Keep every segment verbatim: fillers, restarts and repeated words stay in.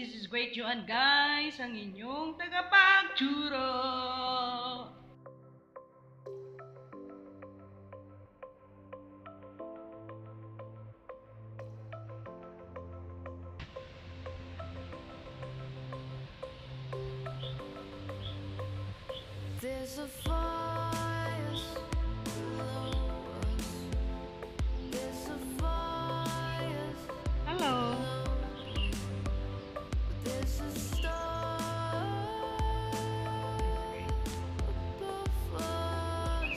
This is Great Joan guys, ang inyong tagapagturo. There's a fire below us. There's a fire. Hello. There's a star above us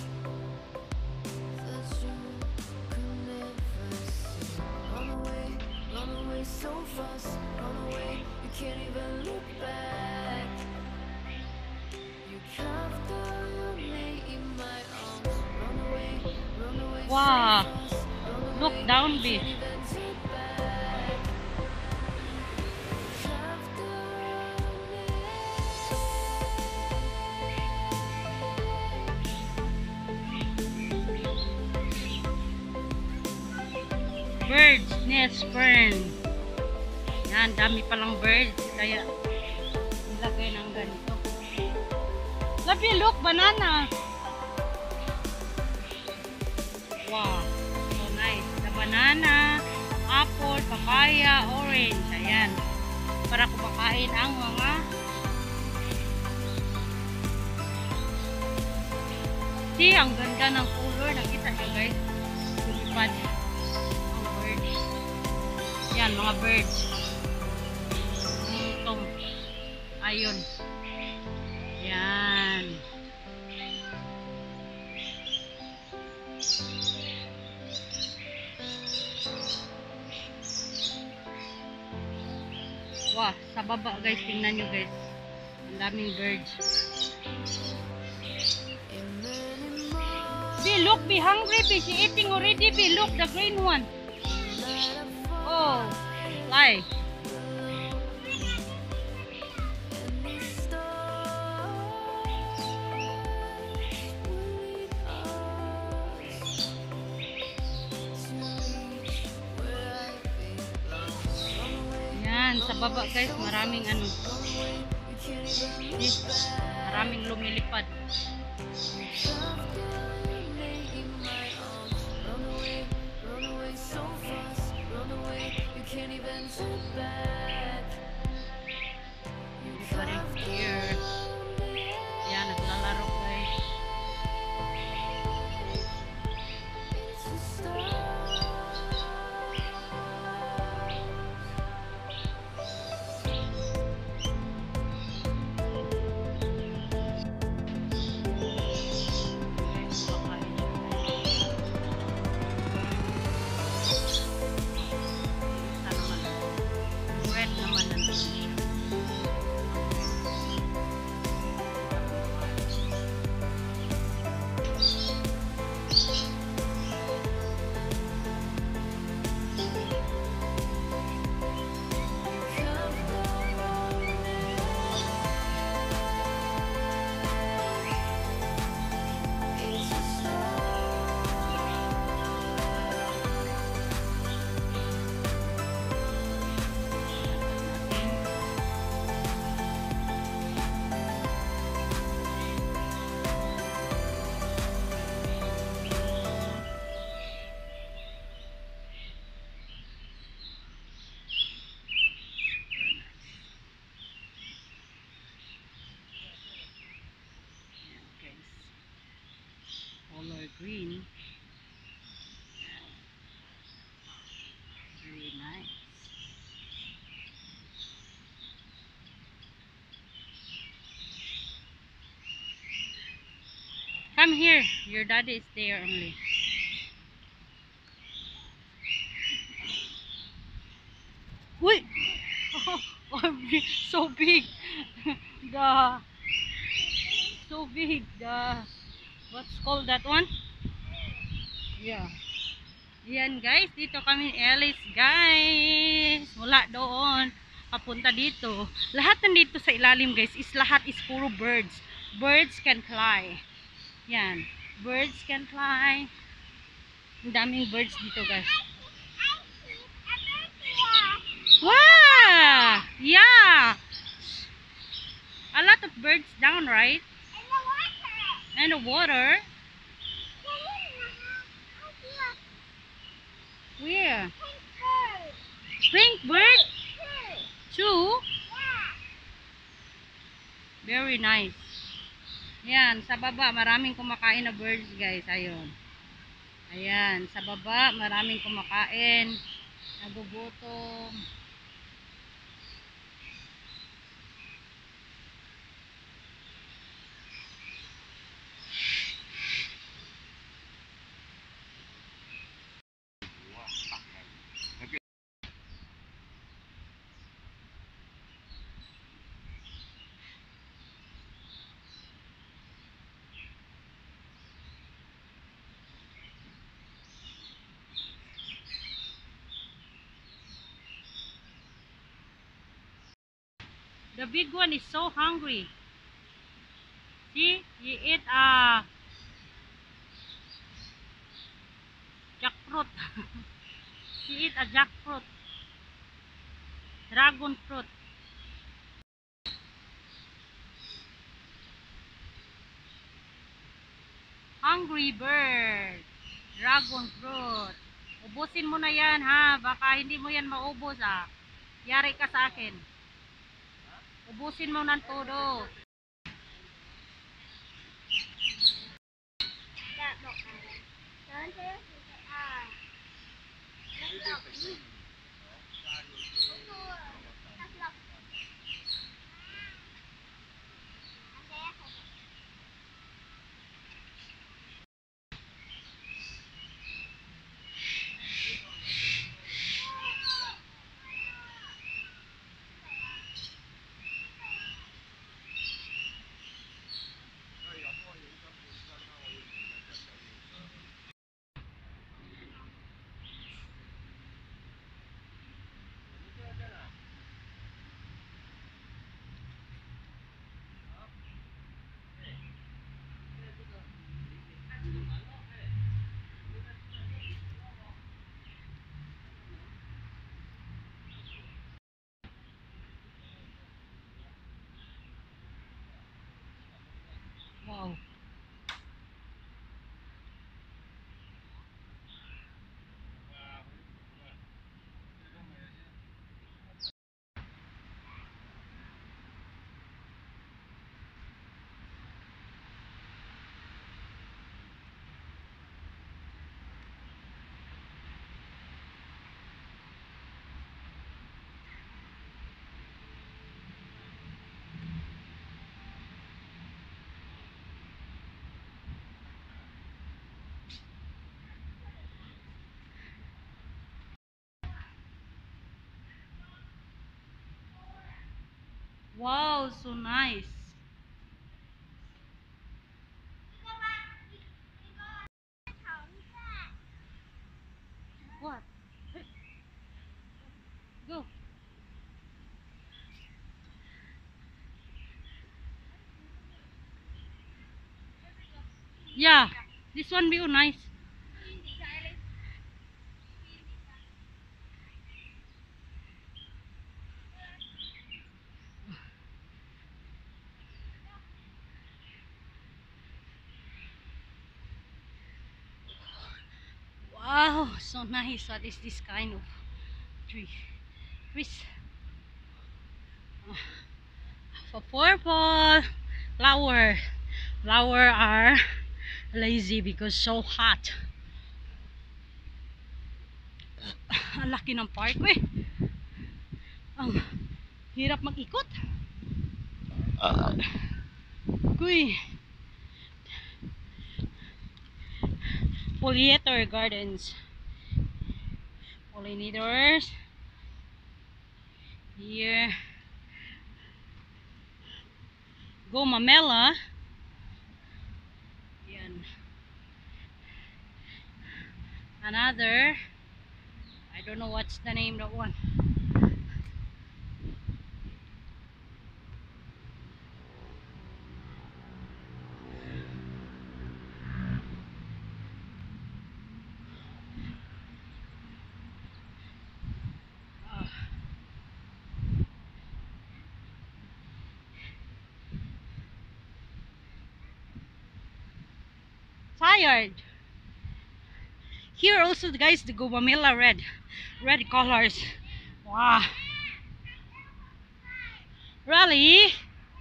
that you could never see. Run away, run away so fast. Run away, you can't even look back. You carved out your name in my arms. Run away, run away so Wow. fast. Run away, Look down, B. can't even turn back. Carved out your Birds nest fern. Yan, dami palang birds. Kaya ilagay ng ganito. Love you, look, banana. Wow, so nice. The banana, apple, papaya, orange. Ayan. Para kumakain ang mga see, ang ganda ng color. Nakita nyo guys. Lumipad ang birds. Yan, mga birds. Itong ayun. Yan. Wow, sa baba guys, tingnan nyo guys. Ang daming birds. Be, look, be hungry, be. She eating already, be. Look, the green one. Oh, fly. Yan, sa baba guys, maraming ano. See, maraming lumilipad. Here. Yan, naglalaro guys. Red naman nandun siya. Color green. Very nice. Come here. Your daddy is there only. Wait. Oh, so big. The so big. The what's called that one? Yeah. Yan guys, dito kami Alice guys. Mula doon papunta dito. Lahat nandito sa ilalim guys is lahat is puro birds. Birds can fly. Yan. Birds can fly. Ang daming birds dito guys. Wow! Yeah, a lot of birds down, right? And the water. Where? Pink bird? Two? Very nice. Yan, sa baba, maraming kumakain na birds, guys. Ayun. Ayan, sa baba, maraming kumakain. Nagugutom. The big one is so hungry. See, he eat a jackfruit. He eat a jackfruit. Dragon fruit. Hungry bird. Dragon fruit. Ubusin mo na yan, ha. Baka hindi mo yan maubos, ha. Yari ka sa akin. Ubusin mo ng todo. Wow. Wow, so nice. What? Hey, go. Yeah, this one be nice. Wow, so nice. What is this kind of tree? Trees. For purple flower. Flower are lazy because so hot. Ang laki ng parkway. Ang hirap mag-ikot. Uh, Kuy. Pollinator gardens. Pollinators. Here. Gomamela. Yan. Another. I don't know what's the name of that one. colored. Here also, guys, the gumamela red. Red colors. Wow. Really?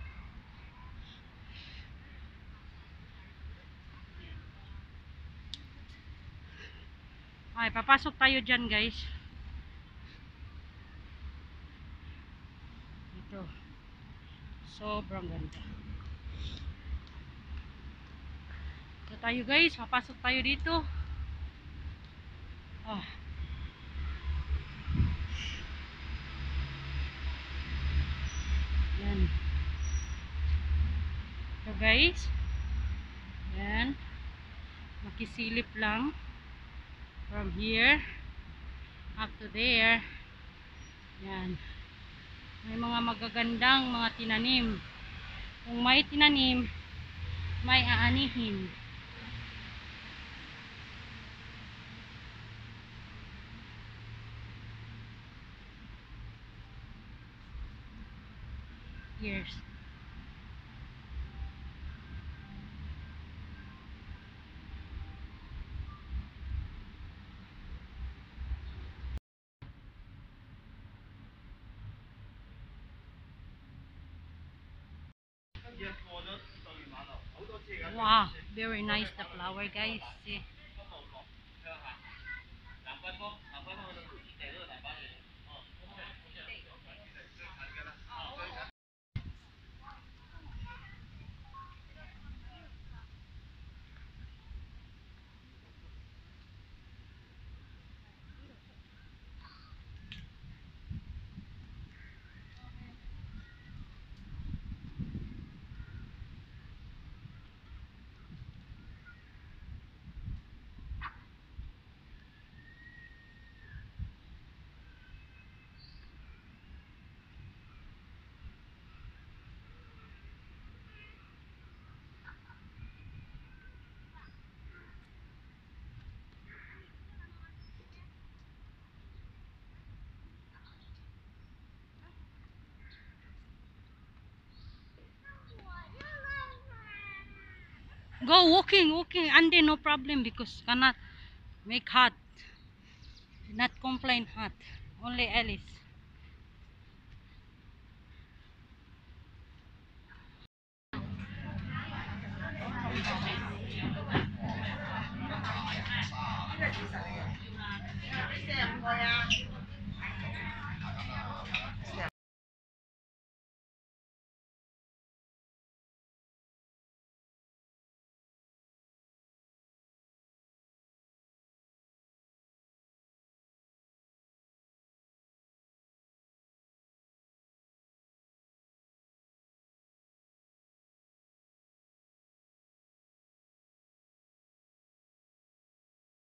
Ay, papasok tayo dyan, guys. Ito. Sobrang ganda. Ito tayo, guys. Papasok tayo dito. Ah. Yan. Ito, guys. Yan. Makisilip lang. From here up to there. Yan. May mga magagandang mga tinanim. Kung may tinanim, may aanihin. Years. Wow, very nice the flower, guys. See. Go walking, walking, and then no problem because cannot make hot. Not complain hot. Only Alice.